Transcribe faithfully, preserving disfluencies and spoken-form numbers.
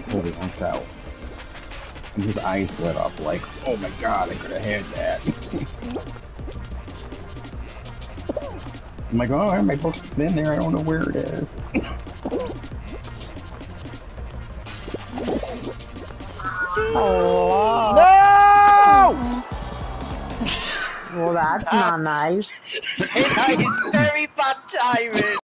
fully knocked out. And his eyes lit up like, oh my god, I could have had that. I'm like, oh, my book's been there, I don't know where it is. Oh. No! Well, that's not nice. That is very bad timing.